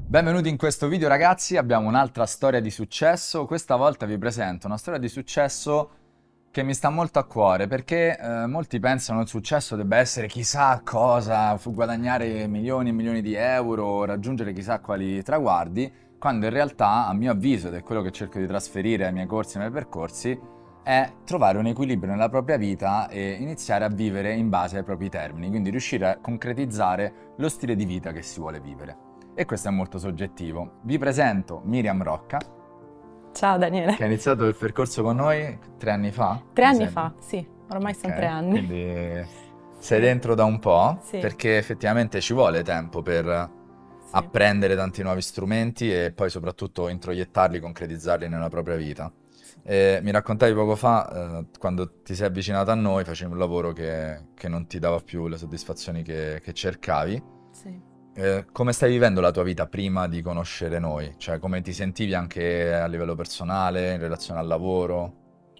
Benvenuti in questo video ragazzi, abbiamo un'altra storia di successo. Questa volta vi presento una storia di successo che mi sta molto a cuore perché molti pensano che il successo debba essere chissà cosa, guadagnare milioni e milioni di euro, raggiungere chissà quali traguardi, quando in realtà, a mio avviso, ed è quello che cerco di trasferire ai miei corsi e ai miei percorsi, è trovare un equilibrio nella propria vita e iniziare a vivere in base ai propri termini, quindi riuscire a concretizzare lo stile di vita che si vuole vivere. E questo è molto soggettivo. Vi presento Miriam Rocca, Ciao Daniele. che ha iniziato il percorso con noi 3 anni fa. 3 anni fa, sì, ormai sono 3 anni. Quindi sei dentro da un po', Sì. perché effettivamente ci vuole tempo per apprendere tanti nuovi strumenti e poi soprattutto introiettarli, concretizzarli nella propria vita. Mi raccontavi poco fa, quando ti sei avvicinata a noi, facevi un lavoro che non ti dava più le soddisfazioni che cercavi. Sì. Come stai vivendo la tua vita prima di conoscere noi? Cioè, come ti sentivi anche a livello personale, in relazione al lavoro?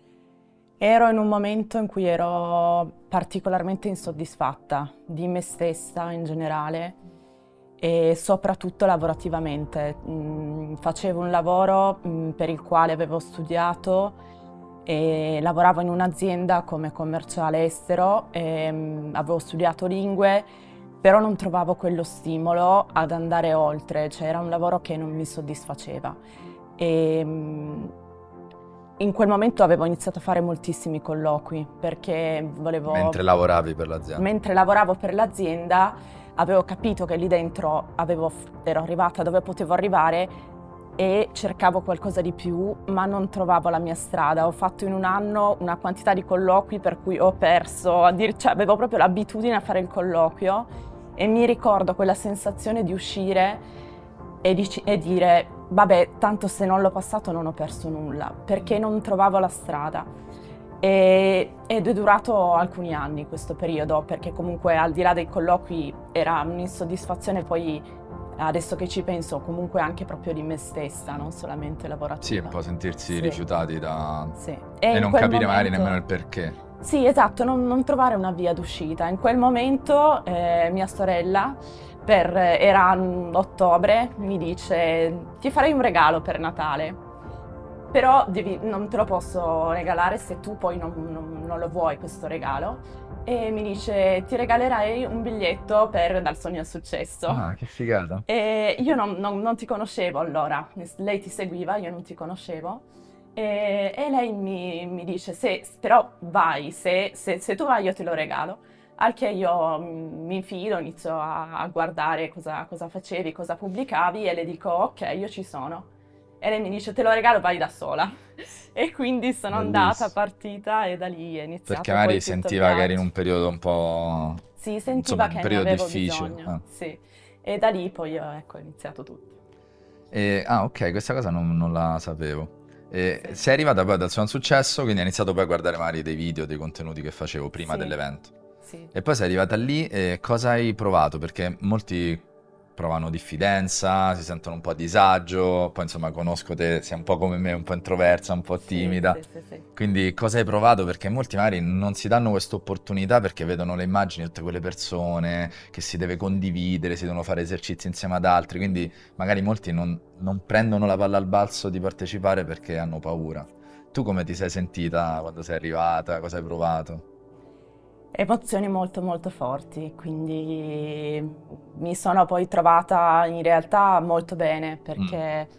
Ero in un momento in cui ero particolarmente insoddisfatta di me stessa in generale e soprattutto lavorativamente. Facevo un lavoro per il quale avevo studiato e lavoravo in un'azienda come commerciale estero e avevo studiato lingue, però non trovavo quello stimolo ad andare oltre, cioè era un lavoro che non mi soddisfaceva. E in quel momento avevo iniziato a fare moltissimi colloqui perché volevo... Mentre lavoravi per l'azienda? Mentre lavoravo per l'azienda avevo capito che lì dentro ero arrivata dove potevo arrivare e cercavo qualcosa di più, ma non trovavo la mia strada. Ho fatto in un anno una quantità di colloqui per cui ho perso, cioè avevo proprio l'abitudine a fare il colloquio e mi ricordo quella sensazione di uscire e dire vabbè, tanto se non l'ho passato non ho perso nulla, perché non trovavo la strada. Ed è durato alcuni anni questo periodo, perché comunque al di là dei colloqui era un'insoddisfazione poi, adesso che ci penso, comunque anche proprio di me stessa, non solamente lavorativa. Sì, un po' sentirsi Sì. rifiutati da... Sì. E non capire magari momento... nemmeno il perché. Sì, esatto, non trovare una via d'uscita. In quel momento mia sorella, era ottobre, mi dice ti farei un regalo per Natale, però non te lo posso regalare se tu poi non lo vuoi questo regalo. E mi dice ti regalerai un biglietto Dal Sogno al Successo. Ah, che figata. E io non ti conoscevo allora, lei ti seguiva, io non ti conoscevo. E lei mi dice, però vai, se tu vai io te lo regalo. Al che io mi infido, inizio a guardare cosa facevi, cosa pubblicavi e le dico ok, io ci sono. E lei mi dice te lo regalo, vai da sola. E quindi sono andata, partita e da lì è iniziato. Perché magari poi tutto il sentiva che eri in viaggio. un periodo un po'... Sì, sentiva insomma, che un ne periodo avevo difficile. bisogno. Sì. E da lì poi ecco, è iniziato tutto. Ok, questa cosa non la sapevo. Sì. Sei arrivata poi dal suo successo, quindi hai iniziato poi a guardare magari dei video, dei contenuti che facevo prima Sì. dell'evento. Sì. E poi sei arrivata lì e cosa hai provato? Perché molti provano diffidenza, si sentono un po' a disagio, poi insomma conosco te, sei un po' come me, un po' introversa, un po' timida. Sì. Quindi cosa hai provato? Perché molti magari non si danno questa opportunità perché vedono le immagini di tutte quelle persone che si deve condividere, si devono fare esercizi insieme ad altri, quindi magari molti non prendono la palla al balzo di partecipare perché hanno paura. Tu come ti sei sentita quando sei arrivata? Cosa hai provato? Emozioni molto molto forti, quindi mi sono poi trovata in realtà molto bene perché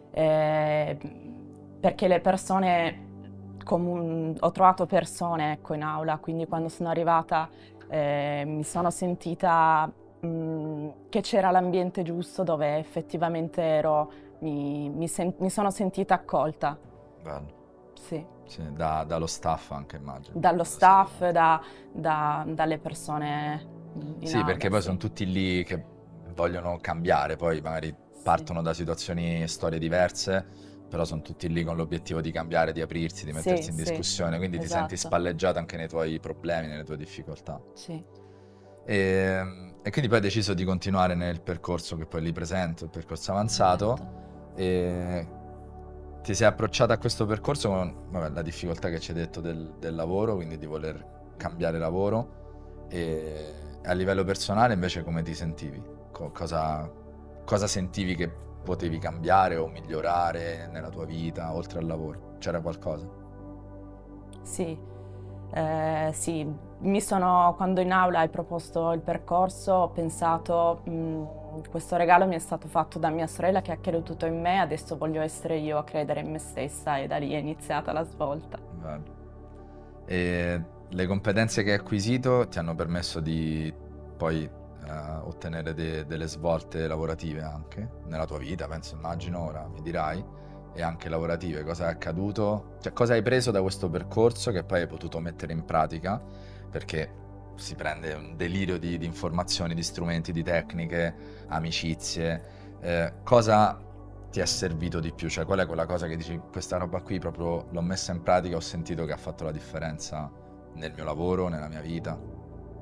le persone, ho trovato persone ecco, in aula, quindi quando sono arrivata mi sono sentita che c'era l'ambiente giusto dove effettivamente mi sono sentita accolta. Bello. Sì. Sì, dallo staff anche immagino. Dallo staff, dalle persone in Sì, aula, perché poi sì. sono tutti lì che vogliono cambiare, poi magari partono da situazioni e storie diverse, però sono tutti lì con l'obiettivo di cambiare, di aprirsi, di mettersi in discussione, quindi ti senti spalleggiata anche nei tuoi problemi, nelle tue difficoltà. Sì. E quindi poi hai deciso di continuare nel percorso che poi lì presento, il percorso avanzato, e ti sei approcciata a questo percorso con la difficoltà che ci hai detto del lavoro, quindi di voler cambiare lavoro, e a livello personale invece come ti sentivi? Cosa cosa sentivi che potevi cambiare o migliorare nella tua vita, oltre al lavoro? C'era qualcosa? Sì, sì, quando in aula hai proposto il percorso, ho pensato, questo regalo mi è stato fatto da mia sorella che ha creduto in me, adesso voglio essere io a credere in me stessa, e da lì è iniziata la svolta. Bello. E le competenze che hai acquisito ti hanno permesso di poi ottenere delle svolte lavorative anche nella tua vita, penso, immagino, ora mi dirai, e anche lavorative. Cosa è accaduto? Cioè, cosa hai preso da questo percorso che poi hai potuto mettere in pratica? Perché si prende un delirio di informazioni, di strumenti, di tecniche, amicizie. Cosa ti è servito di più? Cioè, qual è quella cosa che dici, questa roba qui proprio l'ho messa in pratica, ho sentito che ha fatto la differenza nel mio lavoro, nella mia vita?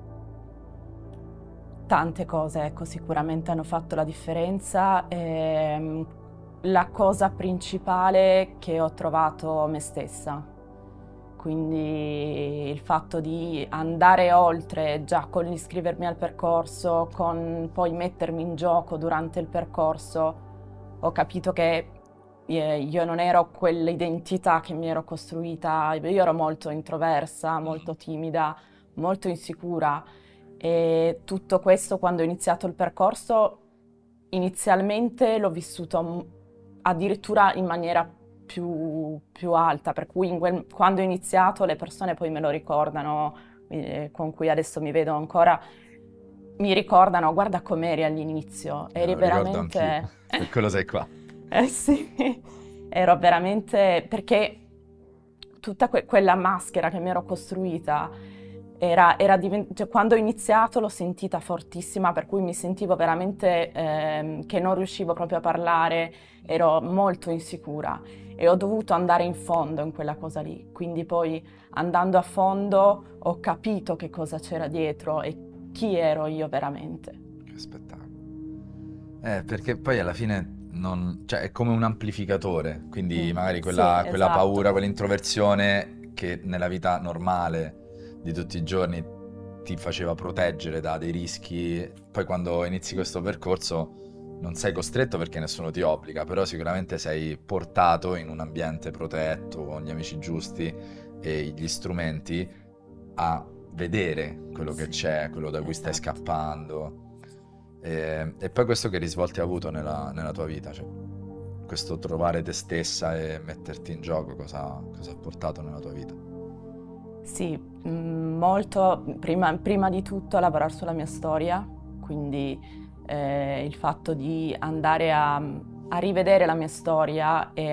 Tante cose, ecco, sicuramente hanno fatto la differenza. La cosa principale che ho trovato me stessa, quindi il fatto di andare oltre già con l'iscrivermi al percorso, con poi mettermi in gioco durante il percorso, ho capito che io non ero quell'identità che mi ero costruita, io ero molto introversa, molto timida, molto insicura. E tutto questo, quando ho iniziato il percorso, inizialmente l'ho vissuto addirittura in maniera più alta, per cui quando ho iniziato le persone poi me lo ricordano, con cui adesso mi vedo ancora, mi ricordano, guarda com'eri all'inizio, eri Lo ricordo anch'io, veramente... per quello sei qua. Sì, ero veramente... perché tutta quella maschera che mi ero costruita cioè, quando ho iniziato l'ho sentita fortissima, per cui mi sentivo veramente che non riuscivo proprio a parlare, ero molto insicura e ho dovuto andare in fondo in quella cosa lì. Quindi poi andando a fondo ho capito che cosa c'era dietro e chi ero io veramente. Che spettacolo. Perché poi alla fine cioè, è come un amplificatore, quindi magari quella Sì, esatto. paura, quell'introversione che nella vita normale di tutti i giorni ti faceva proteggere da dei rischi, poi quando inizi questo percorso non sei costretto perché nessuno ti obbliga, però sicuramente sei portato in un ambiente protetto, con gli amici giusti e gli strumenti a vedere quello che c'è, quello da cui stai scappando. E poi questo che risvolti ha avuto nella tua vita, cioè questo trovare te stessa e metterti in gioco, cosa ha portato nella tua vita? Sì, molto, prima di tutto lavorare sulla mia storia, quindi il fatto di andare a rivedere la mia storia e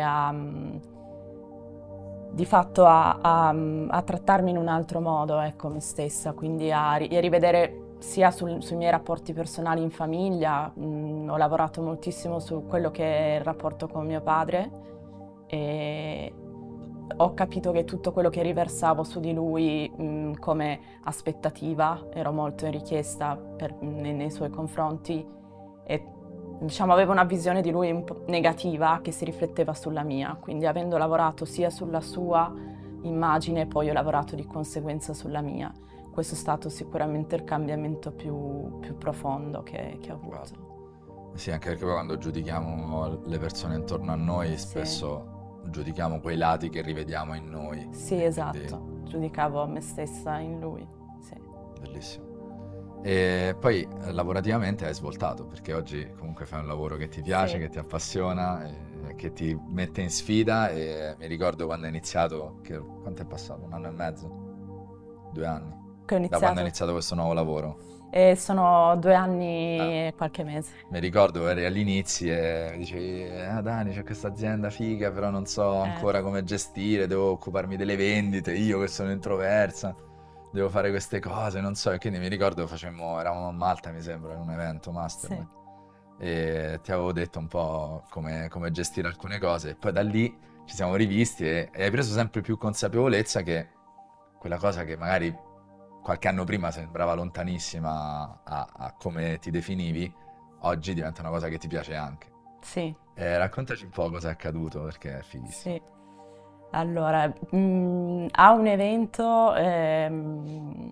di fatto a trattarmi in un altro modo, ecco, me stessa, quindi a rivedere sia sui miei rapporti personali in famiglia, ho lavorato moltissimo su quello che è il rapporto con mio padre e ho capito che tutto quello che riversavo su di lui come aspettativa ero molto in richiesta nei suoi confronti e diciamo avevo una visione di lui un po' negativa che si rifletteva sulla mia, quindi avendo lavorato sia sulla sua immagine poi ho lavorato di conseguenza sulla mia. Questo è stato sicuramente il cambiamento più profondo che ho avuto. Guarda. Sì, anche perché poi quando giudichiamo le persone intorno a noi spesso giudichiamo quei lati che rivediamo in noi. Sì, esatto, giudicavo me stessa in lui, sì. Bellissimo. E poi lavorativamente hai svoltato, perché oggi comunque fai un lavoro che ti piace, che ti appassiona, che ti mette in sfida e mi ricordo quando hai iniziato, quanto è passato? 1 anno e mezzo? 2 anni? Da quando hai iniziato questo nuovo lavoro? Sono 2 anni e qualche mese. Mi ricordo, eri agli inizi e mi dicevi, Dani, c'è questa azienda figa, però non so ancora come gestire, devo occuparmi delle vendite, io che sono introversa, devo fare queste cose, non so. E quindi mi ricordo, eravamo a Malta, mi sembra, in un evento master, Sì. e ti avevo detto un po' come gestire alcune cose, e poi da lì ci siamo rivisti e hai preso sempre più consapevolezza che quella cosa che magari qualche anno prima sembrava lontanissima a come ti definivi, oggi diventa una cosa che ti piace anche. Sì. Raccontaci un po' cosa è accaduto, perché è fighissimo. Sì. Allora, a un evento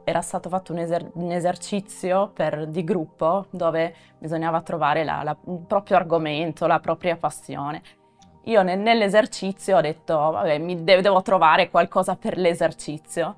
era stato fatto un esercizio di gruppo dove bisognava trovare il proprio argomento, la propria passione. Io nell'esercizio ho detto, vabbè, devo trovare qualcosa per l'esercizio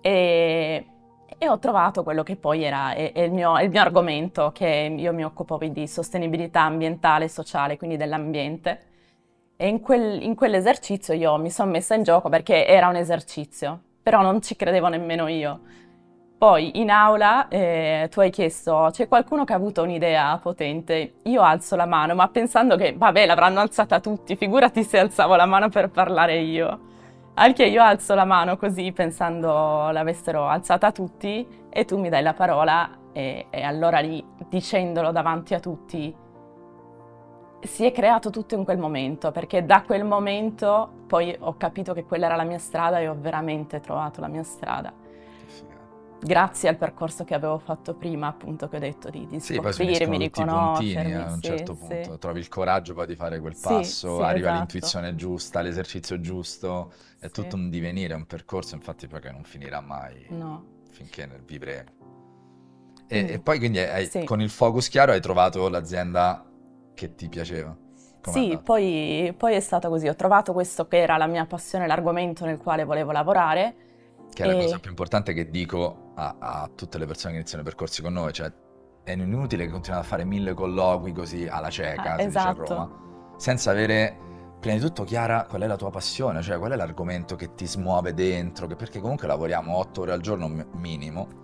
e ho trovato quello che poi è il mio argomento, che io mi occupo di sostenibilità ambientale e sociale, quindi dell'ambiente. E in quell'esercizio io mi sono messa in gioco perché era un esercizio, però non ci credevo nemmeno io. Poi in aula tu hai chiesto, c'è qualcuno che ha avuto un'idea potente? Io alzo la mano, ma pensando che, vabbè, l'avranno alzata tutti, figurati se alzavo la mano per parlare io. Anche io alzo la mano così, pensando l'avessero alzata tutti, e tu mi dai la parola, e allora lì, dicendolo davanti a tutti, si è creato tutto in quel momento, perché da quel momento poi ho capito che quella era la mia strada e ho veramente trovato la mia strada. Grazie al percorso che avevo fatto prima, appunto, che ho detto di Sì, poi si scoprirmi, uniscono di tutti i puntini conoscermi, a un sì, certo punto, sì. trovi il coraggio poi di fare quel Sì, passo, sì, arriva esatto. l'intuizione giusta, l'esercizio giusto, è Sì. tutto un divenire, un percorso, infatti poi che non finirà mai No. finché ne vivremo. Quindi, E poi quindi sì. con il focus chiaro hai trovato l'azienda che ti piaceva? Com'è Sì, andato? poi è stato così, ho trovato questo che era la mia passione, l'argomento nel quale volevo lavorare Che è la cosa e più importante che dico a tutte le persone che iniziano i percorsi con noi, cioè è inutile che continuate a fare 1000 colloqui così alla cieca, si dice a esatto, Roma, senza avere prima di tutto chiara qual è la tua passione, cioè qual è l'argomento che ti smuove dentro, perché comunque lavoriamo 8 ore al giorno minimo,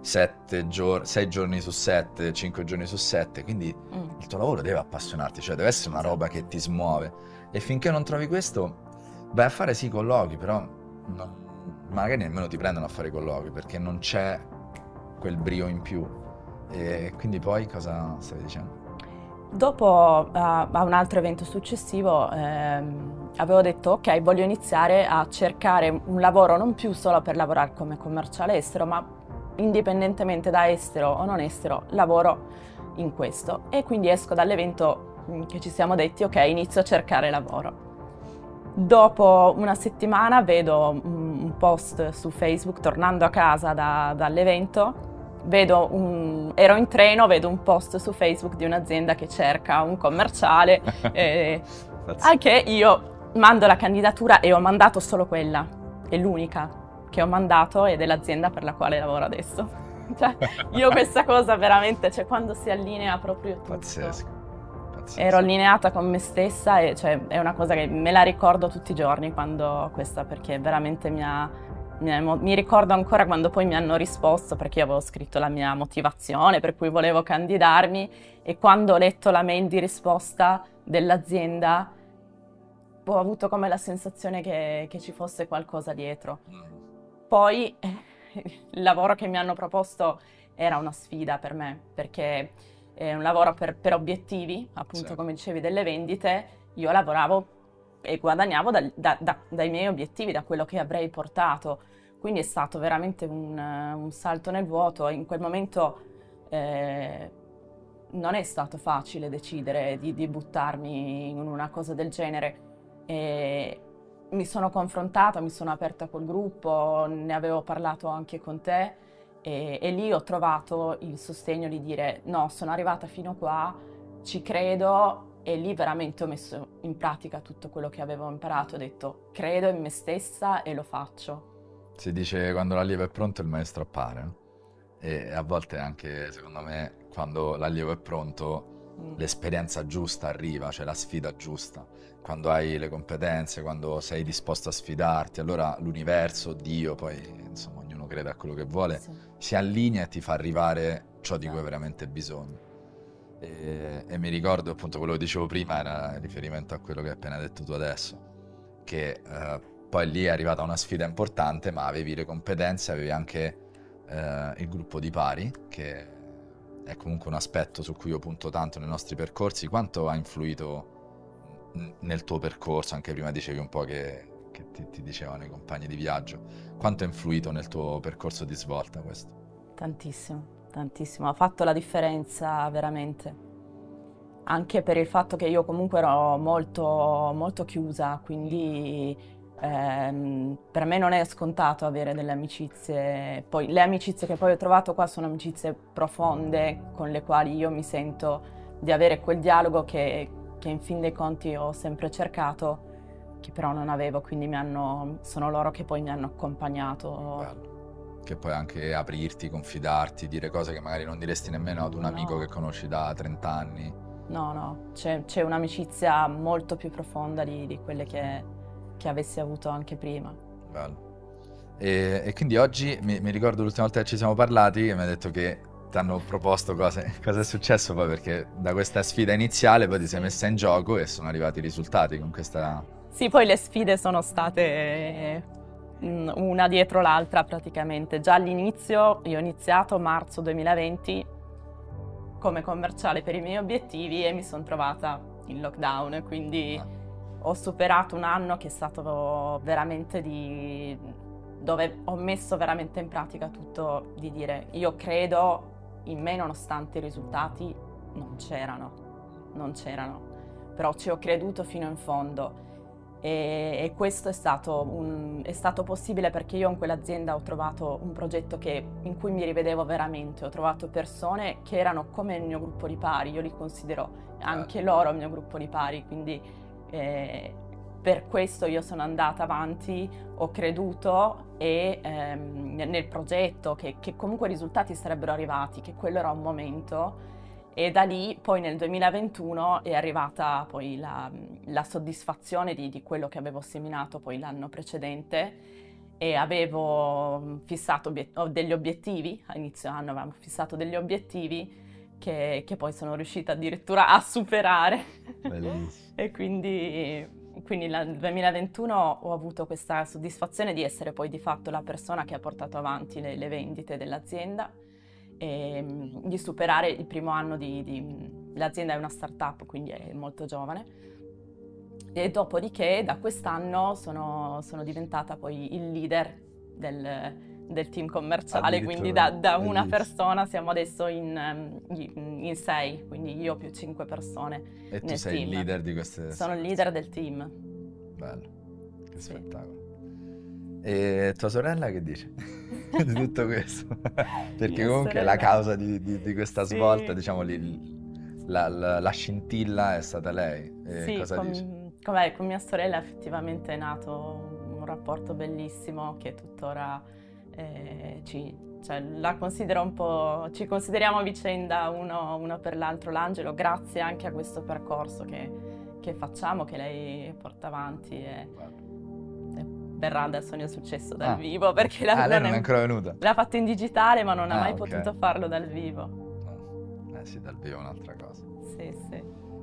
6 giorni su 7, 5 giorni su 7, quindi il tuo lavoro deve appassionarti, cioè deve essere una roba che ti smuove. E finché non trovi questo, vai a fare sì colloqui, però magari nemmeno ti prendono a fare i colloqui perché non c'è quel brio in più. E quindi poi cosa stavi dicendo? Dopo, a un altro evento successivo, avevo detto, ok, voglio iniziare a cercare un lavoro non più solo per lavorare come commerciale estero, ma indipendentemente da estero o non estero, lavoro in questo. E quindi esco dall'evento che ci siamo detti, ok, inizio a cercare lavoro. Dopo una settimana vedo un post su Facebook, tornando a casa dall'evento, ero in treno, vedo un post su Facebook di un'azienda che cerca un commerciale, anche io mando la candidatura e ho mandato solo quella, è l'unica che ho mandato ed è l'azienda per la quale lavoro adesso. Cioè, io questa cosa veramente, cioè quando si allinea proprio tutto. Pazzesco. Ero allineata con me stessa e cioè, è una cosa che me la ricordo tutti i giorni perché veramente mi ricordo ancora quando poi mi hanno risposto, perché io avevo scritto la mia motivazione per cui volevo candidarmi, e quando ho letto la mail di risposta dell'azienda ho avuto come la sensazione che ci fosse qualcosa dietro. Poi il lavoro che mi hanno proposto era una sfida per me, perché è un lavoro per obiettivi, appunto, sì, come dicevi, delle vendite. Io lavoravo e guadagnavo dai miei obiettivi, da quello che avrei portato. Quindi è stato veramente un salto nel vuoto. In quel momento non è stato facile decidere di buttarmi in una cosa del genere. E mi sono confrontata, mi sono aperta col gruppo, ne avevo parlato anche con te. E lì ho trovato il sostegno di dire no, sono arrivata fino qua, ci credo, e lì veramente ho messo in pratica tutto quello che avevo imparato, ho detto credo in me stessa e lo faccio. Si dice quando l'allievo è pronto il maestro appare, no? E a volte anche secondo me quando l'allievo è pronto l'esperienza giusta arriva, cioè la sfida giusta, quando hai le competenze, quando sei disposto a sfidarti, allora l'universo, Dio, poi insomma ognuno crede a quello che vuole, sì, si allinea e ti fa arrivare ciò di cui hai veramente bisogno. E mi ricordo appunto quello che dicevo prima, era in riferimento a quello che hai appena detto tu adesso, che poi lì è arrivata una sfida importante, ma avevi le competenze, avevi anche il gruppo di pari, che è comunque un aspetto su cui io punto tanto nei nostri percorsi. Quanto ha influito nel tuo percorso? Anche prima dicevi un po' che ti dicevano i compagni di viaggio. Quanto ha influito nel tuo percorso di svolta questo? Tantissimo, tantissimo. Ha fatto la differenza veramente. Anche per il fatto che io comunque ero molto, molto chiusa, quindi Per me non è scontato avere delle amicizie, poi le amicizie che poi ho trovato qua sono amicizie profonde con le quali io mi sento di avere quel dialogo che in fin dei conti ho sempre cercato, che però non avevo, quindi sono loro che poi mi hanno accompagnato. Bello. Che puoi anche aprirti, confidarti, dire cose che magari non diresti nemmeno ad un amico No. che conosci da 30 anni. No, c'è un'amicizia molto più profonda di quelle che avessi avuto anche prima. Bello. E quindi oggi mi ricordo l'ultima volta che ci siamo parlati che mi hai detto che ti hanno proposto cose. Cosa è successo poi? Perché da questa sfida iniziale poi ti sei messa in gioco e sono arrivati i risultati con questa... Sì, poi le sfide sono state una dietro l'altra praticamente. Già all'inizio, io ho iniziato marzo 2020 come commerciale per i miei obiettivi e mi sono trovata in lockdown, quindi ho superato un anno che è stato veramente dove ho messo veramente in pratica tutto, di dire io credo in me nonostante i risultati non c'erano, però ci ho creduto fino in fondo. E questo è stato possibile perché io in quell'azienda ho trovato un progetto in cui mi rivedevo veramente, ho trovato persone che erano come il mio gruppo di pari, io li considero anche loro il mio gruppo di pari, quindi per questo io sono andata avanti, ho creduto nel progetto, che comunque i risultati sarebbero arrivati, che quello era un momento. E da lì poi nel 2021 è arrivata poi la soddisfazione di quello che avevo seminato poi l'anno precedente e avevo fissato degli obiettivi, a inizio anno avevamo fissato degli obiettivi che poi sono riuscita addirittura a superare. Bellissimo. E quindi nel 2021 ho avuto questa soddisfazione di essere poi di fatto la persona che ha portato avanti le vendite dell'azienda e di superare il primo anno l'azienda è una startup, quindi è molto giovane. E dopodiché da quest'anno sono diventata poi il leader del team commerciale, quindi da una persona siamo adesso in 6, quindi io più 5 persone E tu nel sei team. il leader di queste... Sono il leader del team. Bello, che Sì. spettacolo. E tua sorella che dice di tutto questo? Perché Mia comunque sorella... la causa di questa Sì. svolta, diciamo, la scintilla è stata lei. E Sì, cosa dice? con mia sorella effettivamente è nato un rapporto bellissimo che tuttora cioè, la considero un po', ci consideriamo a vicenda uno per l'altro. L'Angelo, grazie anche a questo percorso che facciamo, che lei porta avanti e verrà adesso nel successo dal vivo perché lei non è ancora venuta? l'ha fatto in digitale ma non ha mai okay. potuto farlo dal vivo. No. Sì, dal vivo è un'altra cosa. Sì.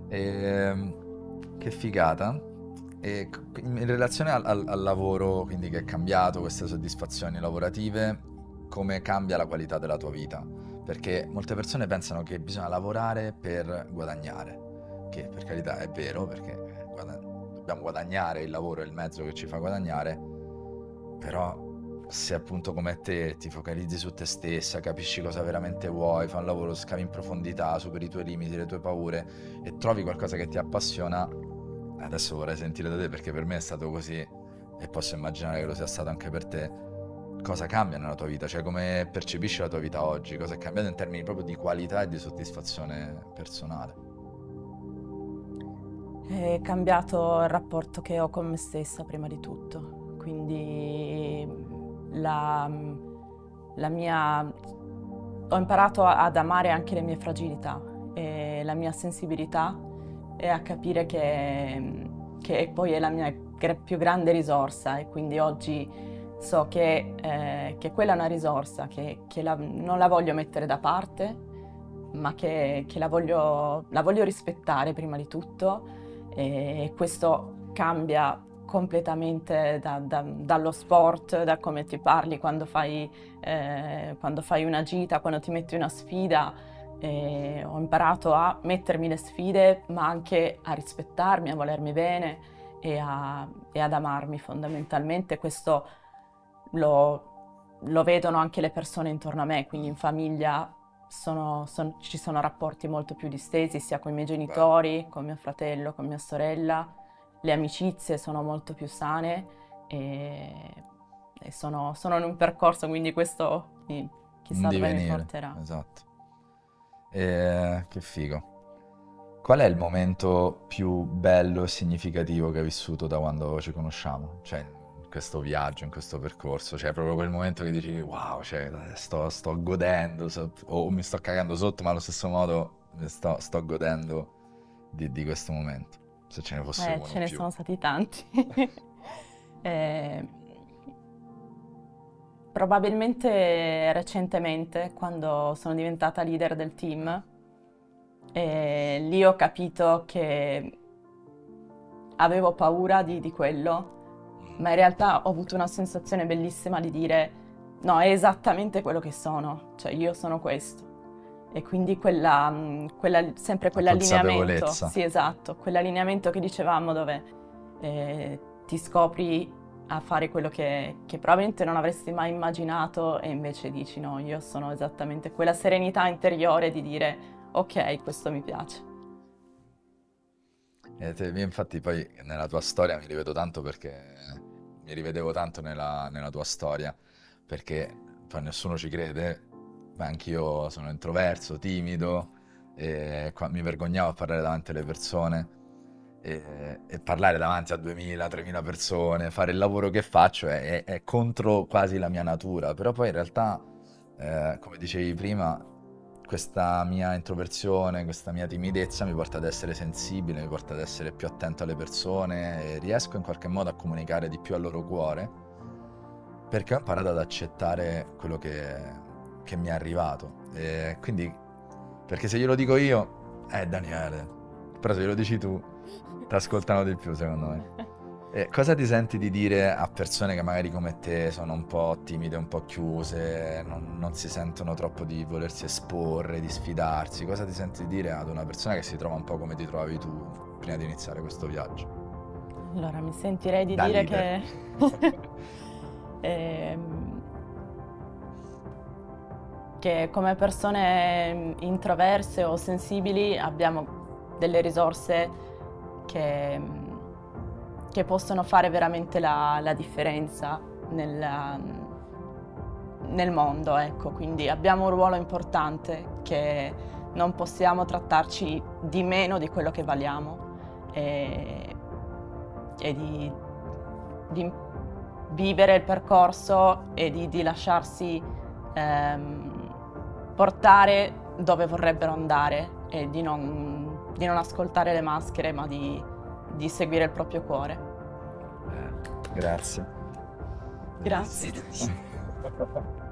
Che figata. E in relazione al lavoro, quindi che è cambiato, queste soddisfazioni lavorative, come cambia la qualità della tua vita? Perché molte persone pensano che bisogna lavorare per guadagnare, che per carità è vero, perché dobbiamo guadagnare, il lavoro è il mezzo che ci fa guadagnare, però se appunto come te ti focalizzi su te stessa, capisci cosa veramente vuoi, fai un lavoro, scavi in profondità, superi i tuoi limiti, le tue paure e trovi qualcosa che ti appassiona, adesso vorrei sentire da te perché per me è stato così e posso immaginare che lo sia stato anche per te. Cosa cambia nella tua vita? Cioè come percepisci la tua vita oggi? Cosa è cambiato in termini proprio di qualità e di soddisfazione personale? È cambiato il rapporto che ho con me stessa prima di tutto, quindi ho imparato ad amare anche le mie fragilità e la mia sensibilità e a capire che poi è la mia più grande risorsa e quindi oggi so che quella è una risorsa, che non la voglio mettere da parte, ma che la voglio rispettare prima di tutto. E questo cambia completamente dallo sport, da come ti parli quando fai una gita, quando ti metti una sfida. Ho imparato a mettermi le sfide, ma anche a rispettarmi, a volermi bene e ad amarmi fondamentalmente. Questo lo vedono anche le persone intorno a me, quindi in famiglia ci sono rapporti molto più distesi, sia con i miei genitori, con mio fratello, con mia sorella. Le amicizie sono molto più sane e sono in un percorso, quindi questo chissà dove mi porterà. Esatto. Che figo. Qual è il momento più bello e significativo che hai vissuto da quando ci conosciamo? Cioè, in questo viaggio, in questo percorso? Cioè, proprio quel momento che dici, wow, cioè, sto godendo, o mi sto cagando sotto, ma allo stesso modo sto godendo di questo momento. Se ce ne fosse uno Ce ne più. sono stati tanti. Probabilmente recentemente, quando sono diventata leader del team, lì ho capito che avevo paura di quello, ma in realtà ho avuto una sensazione bellissima di dire no, è esattamente quello che sono, cioè io sono questo. E quindi sempre quell'allineamento, sì, esatto, quell'allineamento che dicevamo dove ti scopri a fare quello che probabilmente non avresti mai immaginato e invece dici no, io sono esattamente quella serenità interiore di dire ok, questo mi piace. Infatti poi nella tua storia mi rivedo tanto perché mi rivedevo tanto nella tua storia, perché poi nessuno ci crede, ma anch'io sono introverso, timido, e mi vergognavo a parlare davanti alle persone. E parlare davanti a 2000-3000 persone, fare il lavoro che faccio è contro quasi la mia natura, però poi in realtà, come dicevi prima, questa mia introversione, questa mia timidezza mi porta ad essere sensibile, mi porta ad essere più attento alle persone e riesco in qualche modo a comunicare di più al loro cuore, perché ho imparato ad accettare quello che mi è arrivato. E quindi, perché se glielo dico io, Daniele, però se glielo dici tu, ti ascoltano di più, secondo me. E cosa ti senti di dire a persone che magari come te sono un po' timide, un po' chiuse, non si sentono troppo di volersi esporre, di sfidarsi? Cosa ti senti di dire ad una persona che si trova un po' come ti trovavi tu prima di iniziare questo viaggio? Allora, mi sentirei di dire leader. che come persone introverse o sensibili abbiamo delle risorse che possono fare veramente la differenza nel mondo, ecco. Quindi abbiamo un ruolo importante che non possiamo trattarci di meno di quello che valiamo e di vivere il percorso e di lasciarsi portare dove vorrebbero andare e di non ascoltare le maschere, ma di seguire il proprio cuore. Grazie. Grazie.